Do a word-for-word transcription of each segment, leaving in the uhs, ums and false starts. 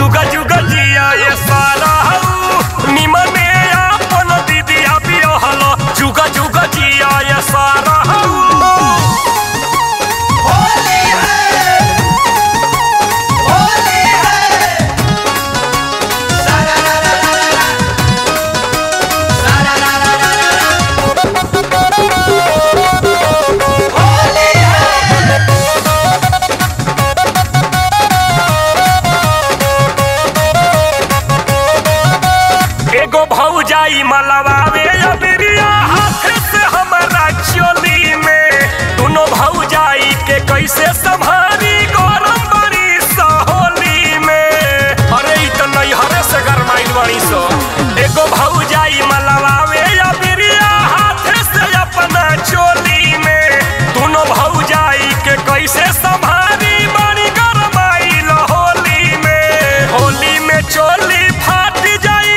जुगा जुगा जिया ये सारा निमने अपन दीदिया बिरहल जुगा जुगा जिया ये सारा होली है होली है सारा रा रा रा रा सारा रा रा रा रा होली है एगो भौजाई मलवावे अबिरिया हाथ से हमारा चोली में दोनों भौजाई के कैसे संभारी गरम बड़ी सहोली में अरे इ त नैहरे से गरमाइल बड़ी सो एगो भौजाई मलवावे अबिरिया हाथ से अपना चोली में दोनों भौजाई के कैसे संभारी बड़ी गरमाइल होली में होली में चोली फाट जाई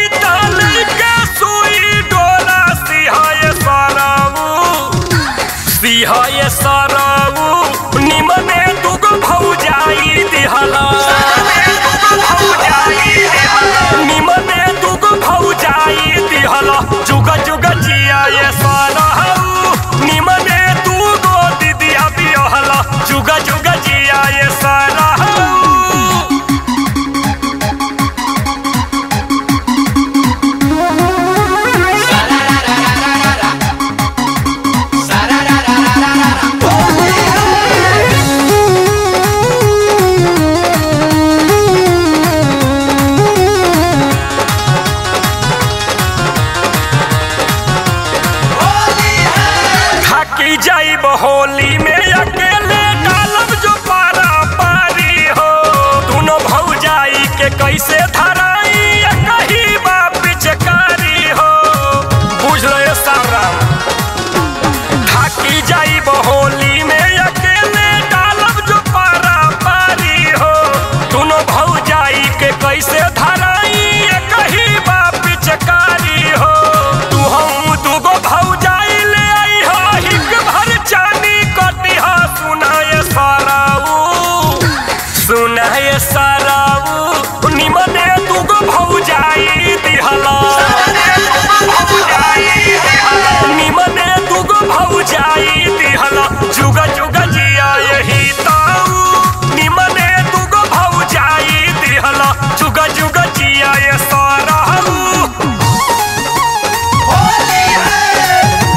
सिहाय साराऊ निमने दुगो भौजाई दिहला निमने दुगो भौजाई दिहला जुगा जुगा जिया ये साराऊ निमने दुगो दीदिया बिहला जुगा जुगा जिया ये साराऊ की जाइब होली में अकेले डालब जो पारा पारी हो दोनों भौजाई के कैसे धराई कहीं बाप पिचकारी हो बुझ रहे सारा थाकी जाइब होली में अकेले डालब जो पारा पारी हो दोनों भौजाई के कैसे धराई कहीं बाप पिचकारी हो तू हम दूगो भौजाई ले आई हो हिक भर चानी कटिहा सुनाए साराऊ सुनाए साराऊ निमने दुगो भौजाई दिहला निमने दुगो भौजाई दिहला जुगा जुगा जिया यही ताऊ निमने दुगो भौजाई दिहला जुगा जुगा जिया ये साराऊ होली है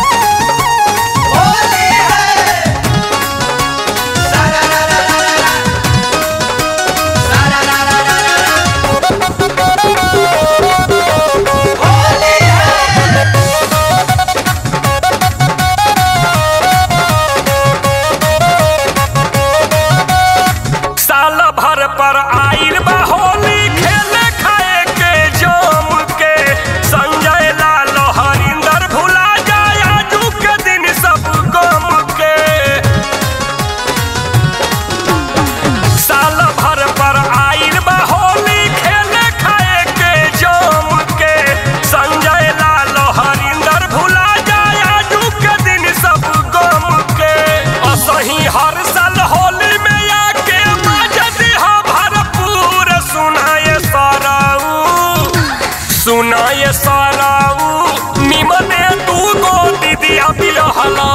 होली है सारा रा रा रा रा सारा रा रा रा रा होली है साल भर पर आइल बा होली खेले खाए के जम के संजय लाल हरिंदर भुला जाए आजू के दिन सब गम के साल भर पर आइल बा होली खेले खाए के जम के संजय लाल हरिंदर भुला जाए आजू के दिन सब गम के असही हर साल होली में आके मजदी हा भरपूर सुनाए साराऊ सुनाए साराऊ निमने दुगो दीदिया बिरहला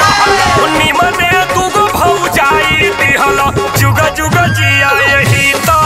निमने दुगो भौजाई दिहला जुगा जुगा जिया यही त